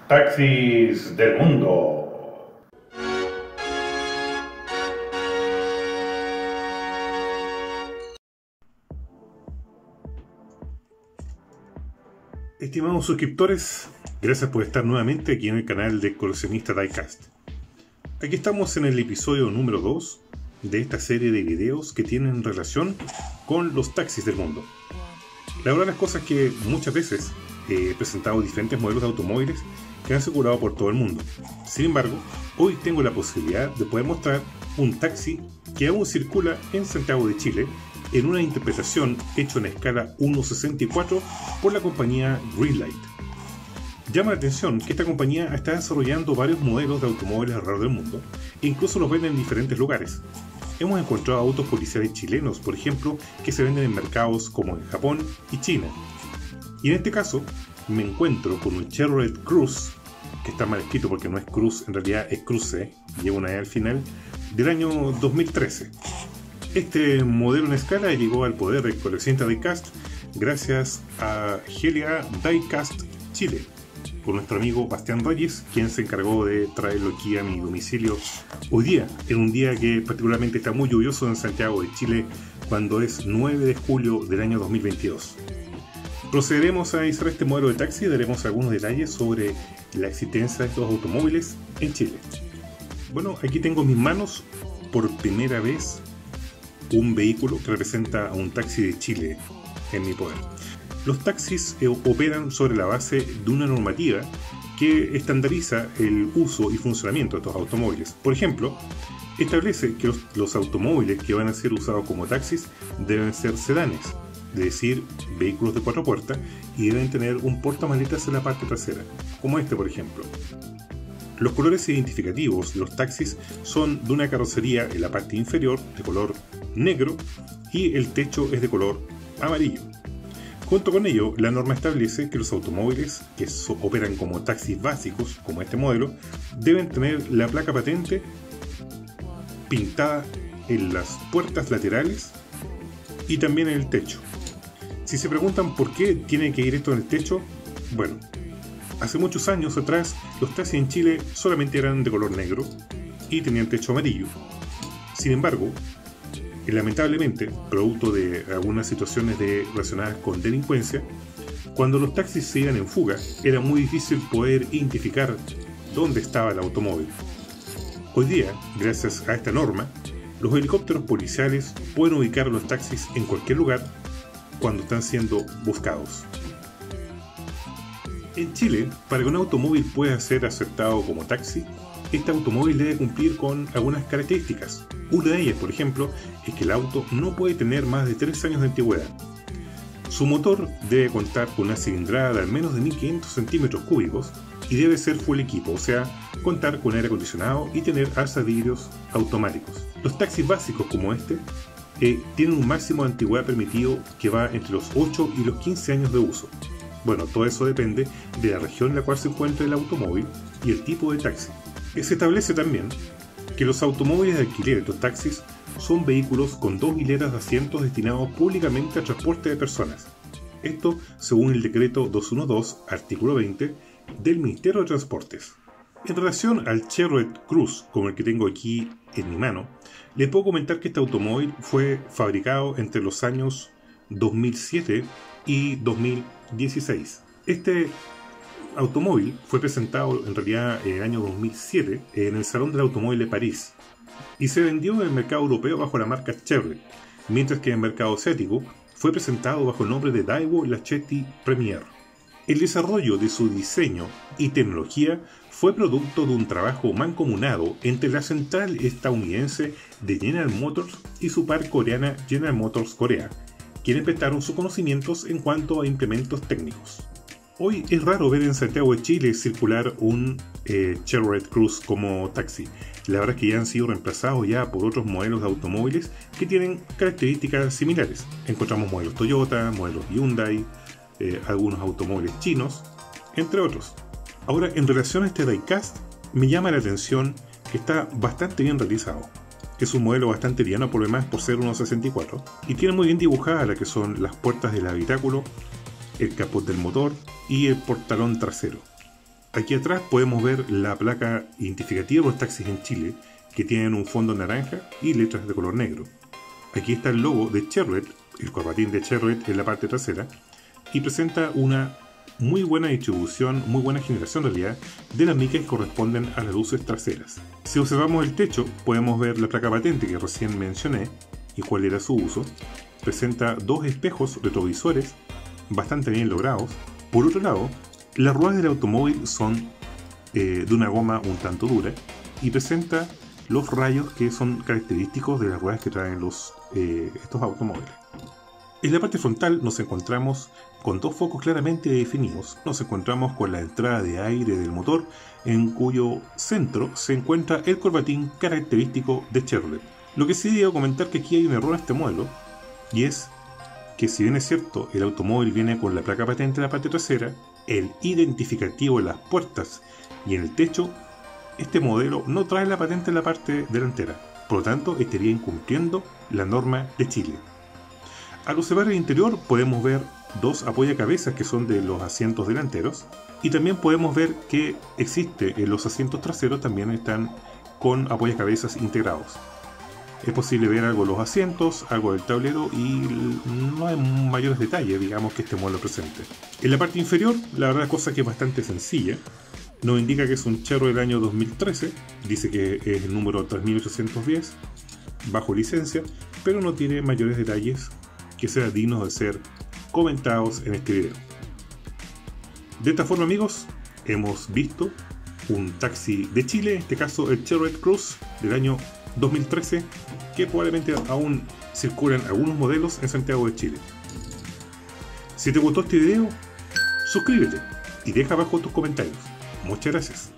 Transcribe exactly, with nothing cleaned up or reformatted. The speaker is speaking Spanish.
Taxis del mundo. Estimados suscriptores, gracias por estar nuevamente aquí en el canal de Coleccionista Diecast. Aquí estamos en el episodio número dos de esta serie de videos que tienen relación con los taxis del mundo. La verdad, las cosas que muchas veces he presentado diferentes modelos de automóviles que han circulado por todo el mundo. Sin embargo, hoy tengo la posibilidad de poder mostrar un taxi que aún circula en Santiago de Chile en una interpretación hecha en escala uno sesenta y cuatro por la compañía Greenlight. Llama la atención que esta compañía está desarrollando varios modelos de automóviles alrededor del mundo e incluso los venden en diferentes lugares. Hemos encontrado autos policiales chilenos, por ejemplo, que se venden en mercados como en Japón y China. Y en este caso, me encuentro con un Chevrolet Cruze, que está mal escrito porque no es Cruze, en realidad es Cruze, lleva una E al final, del año dos mil trece. Este modelo en escala llegó al poder de Coleccionista Diecast gracias a Helia Diecast Chile, por nuestro amigo Bastián Reyes, quien se encargó de traerlo aquí a mi domicilio hoy día, en un día que particularmente está muy lluvioso en Santiago de Chile, cuando es nueve de julio del año dos mil veintidós. Procederemos a analizar este modelo de taxi y daremos algunos detalles sobre la existencia de estos automóviles en Chile. Bueno, aquí tengo en mis manos por primera vez un vehículo que representa a un taxi de Chile en mi poder. Los taxis eh, operan sobre la base de una normativa que estandariza el uso y funcionamiento de estos automóviles. Por ejemplo, establece que los, los automóviles que van a ser usados como taxis deben ser sedanes, es decir, vehículos de cuatro puertas, y deben tener un portamaletas en la parte trasera, como este por ejemplo. Los colores identificativos de los taxis son de una carrocería en la parte inferior de color negro y el techo es de color amarillo. Junto con ello, la norma establece que los automóviles que so operan como taxis básicos, como este modelo, deben tener la placa patente pintada en las puertas laterales y también en el techo. Si se preguntan por qué tiene que ir esto en el techo, bueno, hace muchos años atrás los taxis en Chile solamente eran de color negro y tenían techo amarillo. Sin embargo, lamentablemente, producto de algunas situaciones de, relacionadas con delincuencia, cuando los taxis se iban en fuga, era muy difícil poder identificar dónde estaba el automóvil. Hoy día, gracias a esta norma, los helicópteros policiales pueden ubicar a los taxis en cualquier lugar cuando están siendo buscados. En Chile, para que un automóvil pueda ser aceptado como taxi, este automóvil debe cumplir con algunas características. Una de ellas, por ejemplo, es que el auto no puede tener más de tres años de antigüedad. Su motor debe contar con una cilindrada de al menos de mil quinientos centímetros cúbicos y debe ser full equipo, o sea, contar con aire acondicionado y tener alzavidrios automáticos. Los taxis básicos como este eh, tienen un máximo de antigüedad permitido que va entre los ocho y los quince años de uso. Bueno, todo eso depende de la región en la cual se encuentra el automóvil y el tipo de taxi. Se establece también que los automóviles de alquiler de estos taxis son vehículos con dos hileras de asientos destinados públicamente al transporte de personas. Esto según el decreto doscientos doce, artículo veinte, del Ministerio de Transportes. En relación al Chevrolet Cruze, como el que tengo aquí en mi mano, les puedo comentar que este automóvil fue fabricado entre los años dos mil siete y dos mil dieciséis. Este automóvil fue presentado en realidad en el año dos mil siete en el Salón del Automóvil de París y se vendió en el mercado europeo bajo la marca Chevrolet, mientras que en el mercado asiático fue presentado bajo el nombre de Daewoo Lachetti Premier. El desarrollo de su diseño y tecnología fue producto de un trabajo mancomunado entre la central estadounidense de General Motors y su par coreana General Motors Corea, quienes prestaron sus conocimientos en cuanto a implementos técnicos. Hoy es raro ver en Santiago de Chile circular un eh, Chevrolet Cruze como taxi. La verdad es que ya han sido reemplazados ya por otros modelos de automóviles que tienen características similares. Encontramos modelos Toyota, modelos Hyundai, eh, algunos automóviles chinos, entre otros. Ahora, en relación a este diecast, me llama la atención que está bastante bien realizado. Es un modelo bastante liviano por lo demás por ser uno sesenta y cuatro y tiene muy bien dibujadas las que son las puertas del habitáculo, el capot del motor y el portalón trasero. Aquí atrás podemos ver la placa identificativa de los taxis en Chile, que tienen un fondo naranja y letras de color negro. Aquí está el logo de Chevrolet, el corbatín de Chevrolet en la parte trasera, y presenta una muy buena distribución, muy buena generación en realidad, de las micas que corresponden a las luces traseras. Si observamos el techo, podemos ver la placa patente que recién mencioné y cuál era su uso. Presenta dos espejos retrovisores bastante bien logrados. Por otro lado, las ruedas del automóvil son eh, de una goma un tanto dura y presenta los rayos que son característicos de las ruedas que traen los, eh, estos automóviles. En la parte frontal nos encontramos con dos focos claramente definidos. Nos encontramos con la entrada de aire del motor, en cuyo centro se encuentra el corbatín característico de Chevrolet. Lo que sí debo comentar que aquí hay un error en este modelo, y es que si bien es cierto el automóvil viene con la placa patente en la parte trasera, el identificativo en las puertas y en el techo, este modelo no trae la patente en la parte delantera, por lo tanto estaría incumpliendo la norma de Chile. Al observar el interior podemos ver dos apoyacabezas que son de los asientos delanteros, y también podemos ver que existe en los asientos traseros, también están con apoyacabezas integrados. Es posible ver algo de los asientos, algo del tablero, y no hay mayores detalles, digamos, que este modelo presente. En la parte inferior, la verdad cosa que es bastante sencilla. Nos indica que es un Chevrolet del año dos mil trece, dice que es el número tres mil ochocientos diez, bajo licencia, pero no tiene mayores detalles que sean dignos de ser comentados en este video. De esta forma, amigos, hemos visto un taxi de Chile, en este caso el Chevrolet Cruze del año dos mil trece, que probablemente aún circulan algunos modelos en Santiago de Chile. Si te gustó este video, suscríbete y deja abajo tus comentarios. Muchas gracias.